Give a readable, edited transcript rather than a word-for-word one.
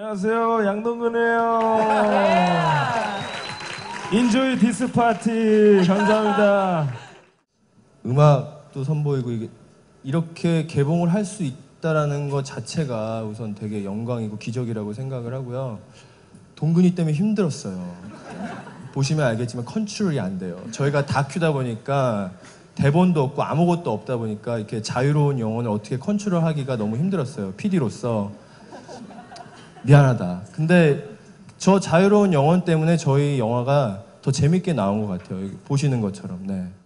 안녕하세요, 양동근이에요. 인조이 디스 파티 감사합니다. 음악도 선보이고 이렇게 개봉을 할 수 있다라는 것 자체가 우선 되게 영광이고 기적이라고 생각을 하고요. 동근이 때문에 힘들었어요. 보시면 알겠지만 컨트롤이 안 돼요. 저희가 다큐다 보니까 대본도 없고 아무것도 없다 보니까 이렇게 자유로운 영혼을 어떻게 컨트롤하기가 너무 힘들었어요. PD로서. 미안하다. 근데 저 자유로운 영혼 때문에 저희 영화가 더 재밌게 나온 것 같아요. 보시는 것처럼. 네.